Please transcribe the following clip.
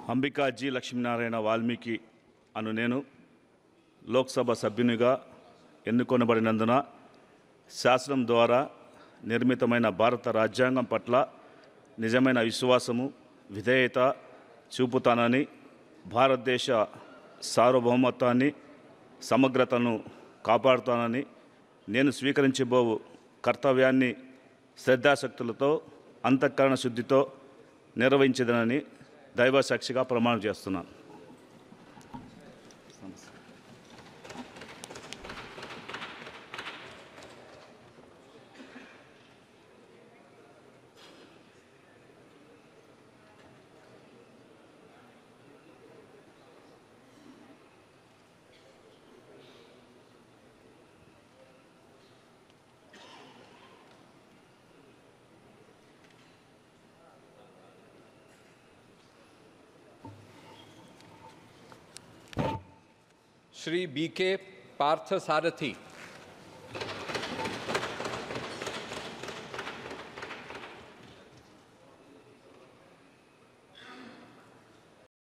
Ambica G. Lakshminarayana Valmiki అను నేను లోక్ సభ సభ్యునిగా ఎన్నుకొనబడినందున శాసనం ద్వారా నిర్మితమైన భారత రాజ్యాంగం పట్ల నిజమైన విశ్వాసము విధేయత చూపుతానని భారతదేశ సార్వభౌమత్వాన్ని సమగ్రతను కాపాడుతానని నేను స్వీకరించబోవు కర్తవ్యాన్ని శ్రద్ధాశక్తులతో అంతఃకరణ శుద్ధితో నిర్వహించదనని దైవ సాక్షిగా ప్రమాణం చేస్తున్నాను. श्री B.K. पार्थसारथी.